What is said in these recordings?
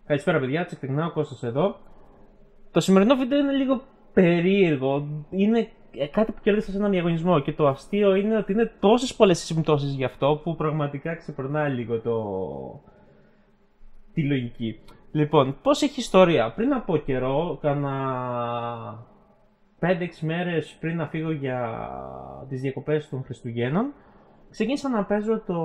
Καλησπέρα παιδιά, τσεκτικνάω Κώστας εδώ. Το σημερινό βίντεο είναι λίγο περίεργο. Είναι κάτι που κέρδισα σε έναν διαγωνισμό και το αστείο είναι ότι είναι τόσες πολλές συμπτώσεις γι' αυτό που πραγματικά ξεπερνάει λίγο τη λογική. Λοιπόν, πώς έχει ιστορία. Πριν από καιρό, κάνα 5-6 μέρες πριν να φύγω για τις διακοπές των Χριστουγέννων, ξεκίνησα να παίζω το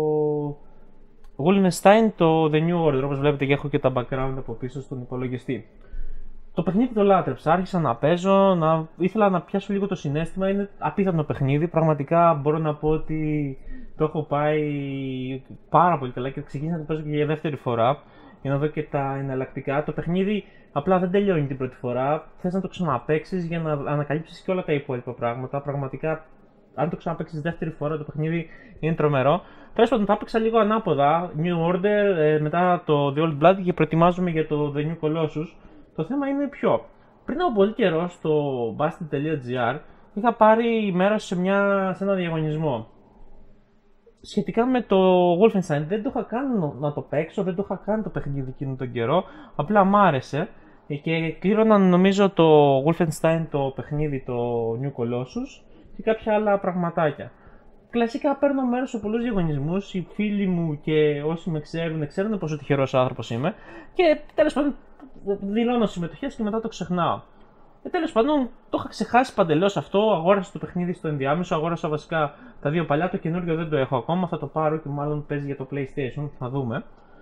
Wolfenstein, το The New Order, όπως βλέπετε και έχω και τα background από πίσω στον υπολογιστή. Το παιχνίδι το λάτρεψα, άρχισα να παίζω, ήθελα να πιάσω λίγο το συναίσθημα, είναι απίθανο παιχνίδι, πραγματικά μπορώ να πω ότι το έχω πάει πάρα πολύ καλά και ξεκίνησα να το παίζω και για δεύτερη φορά για να δω και τα εναλλακτικά. Το παιχνίδι απλά δεν τελειώνει την πρώτη φορά, θες να το ξαναπαίξεις για να ανακαλύψεις και όλα τα υπόλοιπα πράγματα, πραγματικά. Αν το ξαναπαίξεις δεύτερη φορά, το παιχνίδι είναι τρομερό. Τέλος πάντων, τα έπαιξα λίγο ανάποδα. New Order, μετά το The Old Blood και προετοιμάζομαι για το The New Colossus. Το θέμα είναι ποιο. Πριν από πολύ καιρό στο Bastard.gr είχα πάρει μέρος σε ένα διαγωνισμό. Σχετικά με το Wolfenstein, δεν το είχα καν να το παίξω, δεν το είχα καν το παιχνίδι εκείνο τον καιρό. Απλά μ' άρεσε και κλήρωναν νομίζω το Wolfenstein το παιχνίδι, το New Colossus και κάποια άλλα πραγματάκια. Κλασικά παίρνω μέρος σε πολλούς διαγωνισμούς. Οι φίλοι μου και όσοι με ξέρουν πόσο τυχερός άνθρωπος είμαι. Και τέλος πάντων δηλώνω συμμετοχές και μετά το ξεχνάω. Τέλος πάντων το είχα ξεχάσει παντελώς αυτό. Αγόρασα το παιχνίδι στο ενδιάμεσο. Αγόρασα βασικά τα δύο παλιά. Το καινούργιο δεν το έχω ακόμα. Θα το πάρω και μάλλον παίζει για το PlayStation. Θα δούμε.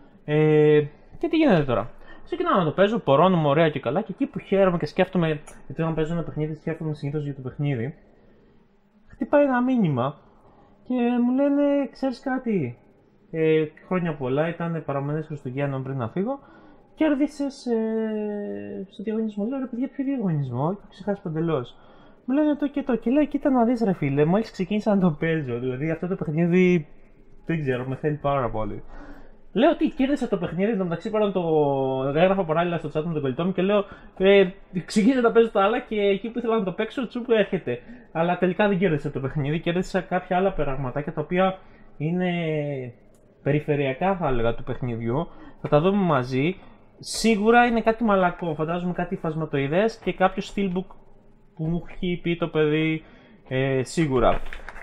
Και τι γίνεται τώρα. Ξεκινάω να το παίζω, πορώνομαι ωραία και καλά. Και εκεί που χαίρομαι και σκέφτομαι, γιατί όταν παίζω ένα παιχνίδι, σκέφτομαι συνήθως για το παιχνίδι. Χτυπάει ένα μήνυμα και μου λένε, ξέρεις κάτι, χρόνια πολλά, ήταν παραμονές Χριστουγέννων πριν να φύγω, κέρδισες στο διαγωνισμό. Λέω, ρε παιδιά, ποιο διαγωνισμό, είχα ξεχάσει παντελώς. Μου λένε το και το και λέω, κοίτα να δεις ρε φίλε, μόλις ξεκίνησα να το παίζω, δηλαδή αυτό το παιχνίδι, δεν ξέρω, με θέλει πάρα πολύ. Λέω ότι κέρδισα το παιχνίδι, εν τω μεταξύ πέραν το έγραφα παράλληλα στο chat με τον κολλητό μου και λέω ξεκίνησα να παίζω τα άλλα και εκεί που ήθελα να το παίξω τσούπου έρχεται. Αλλά τελικά δεν κέρδισα το παιχνίδι, κέρδισα κάποια άλλα πραγματάκια τα οποία είναι περιφερειακά θα έλεγα του παιχνιδιού. Θα τα δούμε μαζί. Σίγουρα είναι κάτι μαλακό, φαντάζομαι κάτι φασματοειδές και κάποιο steelbook που μου έχει πει το παιδί σίγουρα.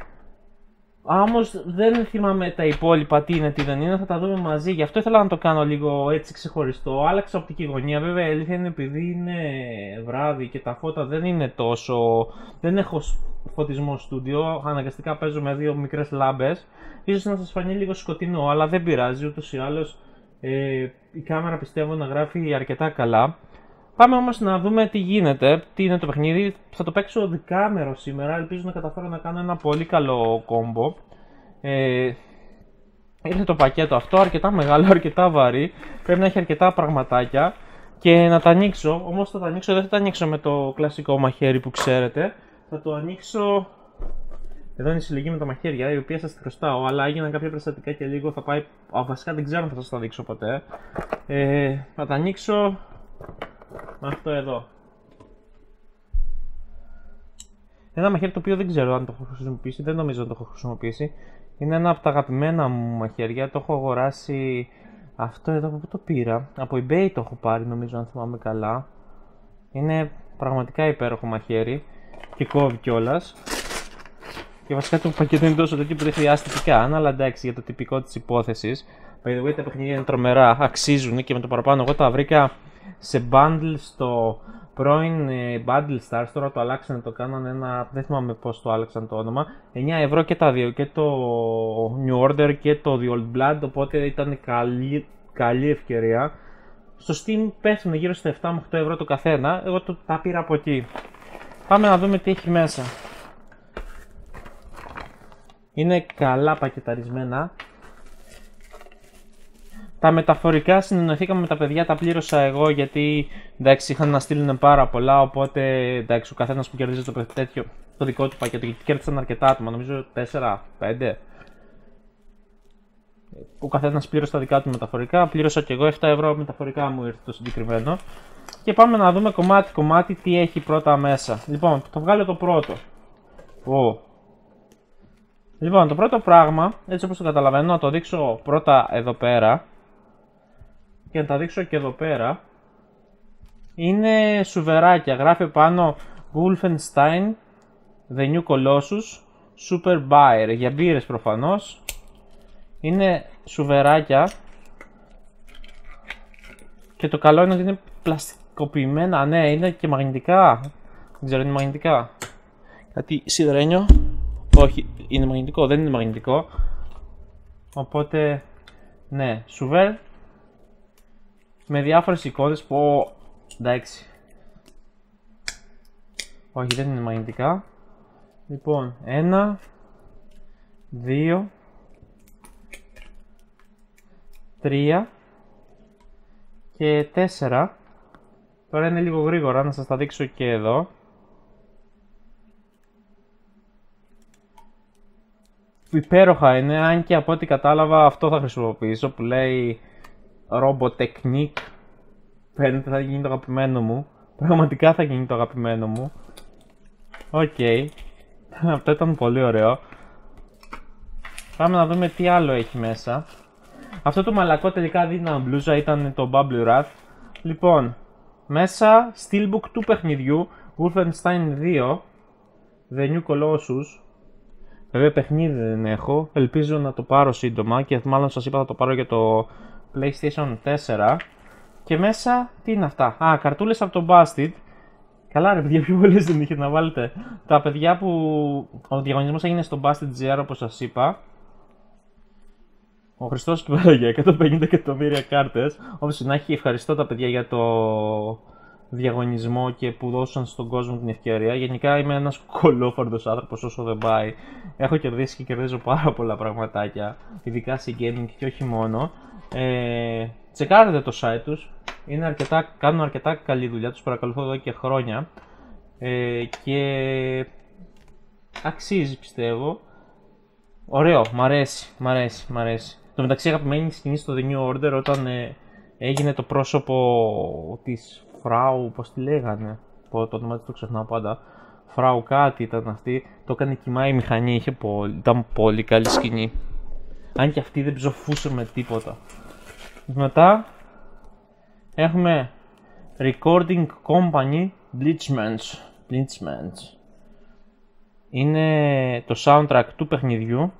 Όμως δεν θυμάμαι τα υπόλοιπα τι είναι, τι δεν είναι, θα τα δούμε μαζί. Γι' αυτό ήθελα να το κάνω λίγο έτσι ξεχωριστό. Άλλαξα οπτική γωνία. Βέβαια η αλήθεια είναι επειδή είναι βράδυ και τα φώτα δεν είναι τόσο. Δεν έχω φωτισμό στούντιο. Αναγκαστικά παίζω με δύο μικρές λάμπες. Ίσως να σας φανεί λίγο σκοτεινό, αλλά δεν πειράζει ούτως ή άλλως. Η κάμερα πιστεύω να γράφει αρκετά καλά. Πάμε όμως να δούμε τι γίνεται, τι είναι το παιχνίδι. Θα το παίξω δικάμερο σήμερα, ελπίζω να καταφέρω να κάνω ένα πολύ καλό κόμπο. Ήρθε το πακέτο αυτό, αρκετά μεγάλο, αρκετά βαρύ. Πρέπει να έχει αρκετά πραγματάκια και να τα ανοίξω. Όμως δεν θα τα ανοίξω με το κλασικό μαχαίρι που ξέρετε. Θα το ανοίξω. Εδώ είναι η συλλογή με τα μαχαίρια, η οποία σας τη χρωστάω, αλλά έγιναν κάποια περιστατικά και λίγο θα πάει. Βασικά δεν ξέρω αν θα σας τα δείξω ποτέ. Θα τα ανοίξω με αυτό εδώ. Ένα μαχαίρι το οποίο δεν ξέρω αν το έχω χρησιμοποιήσει, δεν νομίζω να το έχω χρησιμοποιήσει. Είναι ένα από τα αγαπημένα μου μαχαίρια, το έχω αγοράσει αυτό εδώ, που το πήρα. Από eBay το έχω πάρει νομίζω, αν θυμάμαι καλά. Είναι πραγματικά υπέροχο μαχαίρι και κόβει κιόλας. Και βασικά το πακέτο είναι τόσο τέτοιο που δεν χρειάστηκε καν, αλλά εντάξει για το τυπικό της υπόθεσης. By the way, τα παιχνίδια είναι τρομερά, αξίζουν και με το παραπάνω. Εγώ τα βρήκα σε bundle στο πρώην Bundle Stars, τώρα το αλλάξανε, το κάνανε ένα, δεν θυμάμαι πώς το άλλαξαν το όνομα, 9 ευρώ και τα δύο, και το New Order και το The Old Blood, οπότε ήταν καλή ευκαιρία. Στο Steam πέφτουν γύρω στα 7 με 8 ευρώ το καθένα, εγώ τα πήρα από εκεί. Πάμε να δούμε τι έχει μέσα. Είναι καλά πακεταρισμένα. Τα μεταφορικά συνεννοηθήκαμε με τα παιδιά, τα πλήρωσα εγώ γιατί εντάξει είχαν να στείλουν πάρα πολλά, οπότε εντάξει ο καθένας που κερδίζει το δικό του πακέτο, γιατί κέρδισαν αρκετά άτομα, νομίζω 4-5. Ο καθένας πλήρωσε τα δικά του μεταφορικά, πλήρωσα και εγώ 7 ευρώ μεταφορικά μου ήρθε το συγκεκριμένο. Και πάμε να δούμε κομμάτι τι έχει πρώτα μέσα. Λοιπόν, θα βγάλω το πρώτο. Λοιπόν, το πρώτο πράγμα, έτσι όπως το καταλαβαίνω, να το δείξω πρώτα εδώ πέρα. και να τα δείξω και εδώ πέρα. Είναι σουβεράκια, γράφει πάνω Wolfenstein The New Colossus Super Beer, για μπύρες προφανώς. Είναι σουβεράκια και το καλό είναι ότι είναι πλαστικοποιημένα. Ναι, είναι και μαγνητικά. Δεν ξέρω, είναι μαγνητικά. Κάτι σιδερένιο. Όχι, είναι μαγνητικό, δεν είναι μαγνητικό. Οπότε, ναι, σουβέρ με διάφορες εικόνες που, εντάξει. Όχι, δεν είναι μαγνητικά. Λοιπόν, 1, 2, 3 και 4. Τώρα είναι λίγο γρήγορα, να σας τα δείξω και εδώ. Υπέροχα είναι, αν και από ό,τι κατάλαβα αυτό θα χρησιμοποιήσω που λέει Robotechnique. Φαίνεται θα γίνει το αγαπημένο μου. Πραγματικά θα γίνει το αγαπημένο μου. Οκ. Αυτό ήταν πολύ ωραίο. Πάμε να δούμε τι άλλο έχει μέσα. Αυτό το μαλακό τελικά δίνα μπλούζα ήταν το Bubble Wrath. Λοιπόν, μέσα steelbook του παιχνιδιού Wolfenstein 2 The New Colossus. Βέβαια παιχνίδι δεν έχω, ελπίζω να το πάρω σύντομα και μάλλον σας είπα θα το πάρω για το PlayStation 4. Και μέσα, τι είναι αυτά, καρτούλες από το Busted. Καλά ρε παιδιά, πιο πολλές δεν είχε να βάλετε. Τα παιδιά που ο διαγωνισμός έγινε στο Busted GR όπως σας είπα. Ο Χριστός και πέρα για 150 εκατομμύρια κάρτες. Όπως να έχει, ευχαριστώ τα παιδιά για το διαγωνισμό και που δώσαν στον κόσμο την ευκαιρία. Γενικά είμαι ένας κολόφαρδος άνθρωπος όσο δεν πάει. Έχω κερδίσει και κερδίζω πάρα πολλά πραγματάκια, ειδικά σε gaming και όχι μόνο. Τσεκάρετε το site τους, κάνουν αρκετά καλή δουλειά, τους παρακολουθώ εδώ και χρόνια και αξίζει πιστεύω. Ωραίο, μ' αρέσει. Το μεταξύ αγαπημένη σκηνή στο The New Order όταν έγινε το πρόσωπο της Φράου, πώς τη λέγανε, το όνομα της το ξεχνάω πάντα. Φράου κάτι ήταν αυτή, το έκανε κοιμάει η μηχανή, ήταν πολύ καλή σκηνή. Αν και αυτή δεν ψοφούσε με τίποτα. Μετά έχουμε Recording Company Bleachmans. Είναι το soundtrack του παιχνιδιού.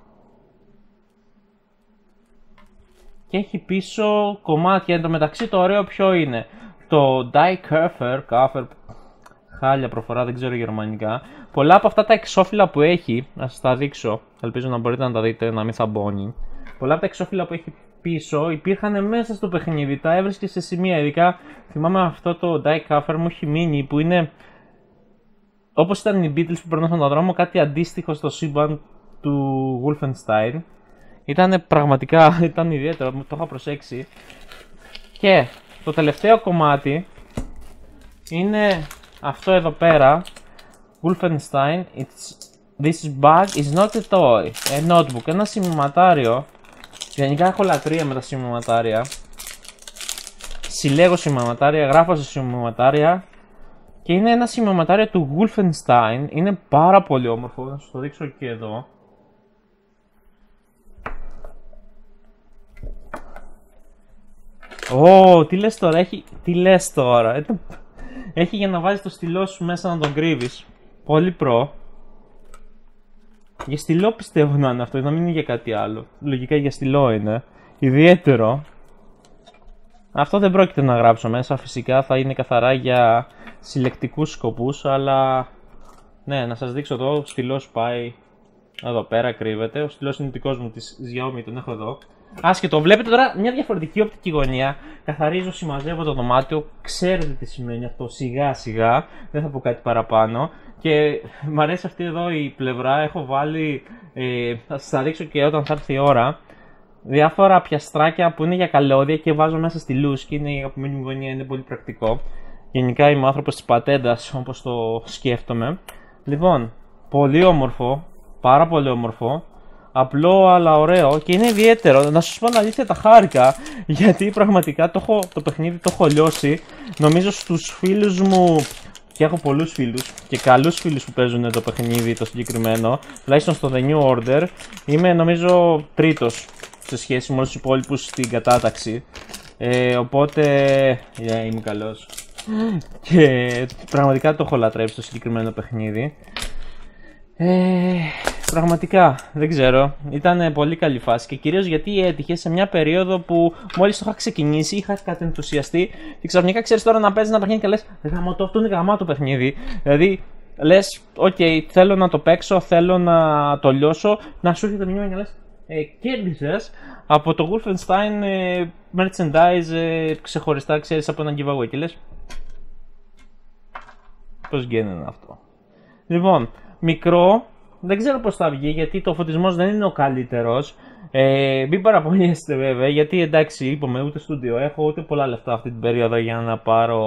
Και έχει πίσω κομμάτια, εν τω μεταξύ το ωραίο ποιο είναι. Το Die Kaffer, χάλια προφορά, δεν ξέρω γερμανικά. Πολλά από αυτά τα εξώφυλλα που έχει, να σας τα δείξω, ελπίζω να μπορείτε να τα δείτε, να μην θαμπώνει. Πολλά από τα εξώφυλλα που έχει πίσω υπήρχαν μέσα στο παιχνίδι, τα έβρισκε σε σημεία, ειδικά θυμάμαι αυτό το Die Kaffer μου έχει μείνει που είναι όπως ήταν οι Beatles που περνούσαν τον δρόμο, κάτι αντίστοιχο στο σύμπαν του Wolfenstein. Ήταν πραγματικά, ήταν ιδιαίτερο, το είχα προσέξει. Και το τελευταίο κομμάτι είναι αυτό εδώ πέρα. Wolfenstein, this bag is not a toy, a notebook, ένα σημειωματάριο. Γενικά έχω λατρεία με τα σημειωματάρια. Συλλέγω σημειωματάρια, γράφω σε σημειωματάρια. Και είναι ένα σημειωματάριο του Wolfenstein, είναι πάρα πολύ όμορφο, θα σας το δείξω και εδώ. Τι λες τώρα, έχει για να βάζεις το στυλό σου μέσα να τον κρύβεις. Πολύ προ. Για στυλό πιστεύω να είναι αυτό, να μην είναι για κάτι άλλο. Λογικά για στυλό είναι. Ιδιαίτερο. Αυτό δεν πρόκειται να γράψω μέσα, φυσικά θα είναι καθαρά για συλλεκτικούς σκοπούς, αλλά ναι, να σας δείξω εδώ, ο στυλός πάει εδώ πέρα, κρύβεται. Ο στυλός είναι δικός μου της Xiaomi, τον έχω εδώ. Άσχετο, βλέπετε τώρα μια διαφορετική οπτική γωνία. Καθαρίζω, συμμαζεύω το δωμάτιο. Ξέρετε τι σημαίνει αυτό, σιγά σιγά. Δεν θα πω κάτι παραπάνω. Και μου αρέσει αυτή εδώ η πλευρά. Έχω βάλει, θα σας τα δείξω και όταν θα έρθει η ώρα, διάφορα πιαστράκια που είναι για καλώδια και βάζω μέσα στη λούς. Και είναι η αγαπημένη μου γωνία, είναι πολύ πρακτικό. Γενικά είμαι ο άνθρωπος της πατέντας, όπως το σκέφτομαι. Λοιπόν, πολύ όμορφο, πάρα πολύ όμορφο. Απλό αλλά ωραίο και είναι ιδιαίτερο. Να σας πω την αλήθεια, τα χάρηκα γιατί πραγματικά το παιχνίδι το έχω λιώσει. Νομίζω στους φίλους μου, και έχω πολλούς φίλους και καλούς φίλους που παίζουν το παιχνίδι το συγκεκριμένο, τουλάχιστον στο The New Order, είμαι νομίζω τρίτος σε σχέση με όλους τους υπόλοιπους στην κατάταξη. Οπότε είμαι καλός. Και πραγματικά το έχω λατρέψει το συγκεκριμένο παιχνίδι. Πραγματικά, δεν ξέρω, ήταν πολύ καλή φάση και κυρίως γιατί έτυχε σε μια περίοδο που μόλις το είχα ξεκινήσει, είχα κατενθουσιαστεί και ξαφνικά ξέρεις τώρα να παίζεις ένα παιχνίδι και λες γαμώτο, αυτό είναι γαμάτο παιχνίδι. Δηλαδή λες, ok, θέλω να το παίξω, θέλω να το λιώσω, να σου έρχεται το μήνυμα και λες κέρδισες από το Wolfenstein merchandise ξεχωριστά, ξέρεις, από ένα giveaway και λες πώς γίνεται αυτό. Λοιπόν, μικρό, δεν ξέρω πώς θα βγει γιατί το φωτισμός δεν είναι ο καλύτερος. Μην παραπονιέστε βέβαια γιατί εντάξει είπαμε ούτε στούντιο έχω ούτε πολλά λεφτά αυτή την περίοδο για να πάρω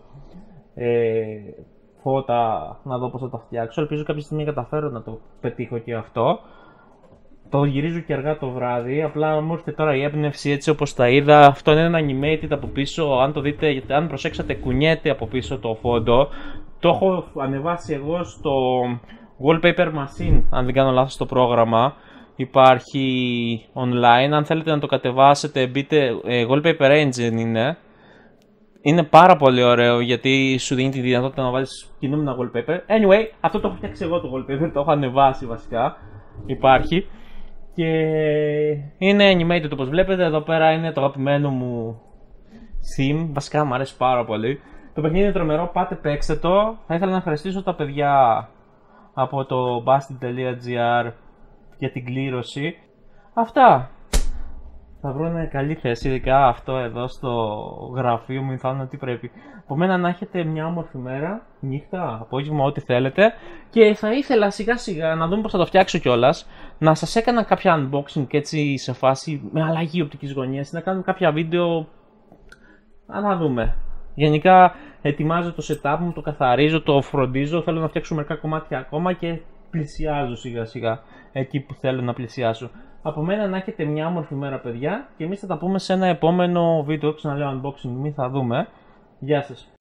φώτα να δω πώς θα τα φτιάξω. Ελπίζω κάποια στιγμή καταφέρω να το πετύχω και αυτό. Το γυρίζω και αργά το βράδυ, απλά μου ήρθε τώρα η έμπνευση έτσι όπως τα είδα. Αυτό είναι ένα animated από πίσω, αν το δείτε, γιατί αν προσέξατε κουνιέται από πίσω το φόντο. Το έχω ανεβάσει εγώ στο Wallpaper Machine, αν δεν κάνω λάθος στο πρόγραμμα. Υπάρχει online, αν θέλετε να το κατεβάσετε μπείτε, Wallpaper Engine είναι. Είναι πάρα πολύ ωραίο γιατί σου δίνει τη δυνατότητα να βάλεις κινούμενα wallpaper. Anyway, αυτό το έχω φτιάξει εγώ το wallpaper, το έχω ανεβάσει βασικά. Υπάρχει. Και είναι animated όπως βλέπετε, εδώ πέρα είναι το αγαπημένο μου theme, βασικά μου αρέσει πάρα πολύ. Το παιχνίδι είναι τρομερό, πάτε παίξτε το. Θα ήθελα να ευχαριστήσω τα παιδιά από το busted.gr για την κλήρωση. Αυτά. Θα βρουν καλή θέση, ειδικά αυτό εδώ στο γραφείο μου, θα είναι τι πρέπει. Από μένα να έχετε μια όμορφη μέρα, νύχτα, απόγευμα, ό,τι θέλετε. Και θα ήθελα σιγά σιγά να δούμε πώς θα το φτιάξω κιόλας. Να σας έκανα κάποια unboxing έτσι σε φάση με αλλαγή οπτικής γωνίας. Να κάνουμε κάποια βίντεο. Να δούμε. Γενικά ετοιμάζω το setup μου, το καθαρίζω, το φροντίζω. Θέλω να φτιάξω μερικά κομμάτια ακόμα και πλησιάζω σιγά σιγά εκεί που θέλω να πλησιάσω. Από μένα να έχετε μια όμορφη μέρα παιδιά και εμείς θα τα πούμε σε ένα επόμενο βίντεο, ξαναλέω unboxing, μη θα δούμε. Γεια σας.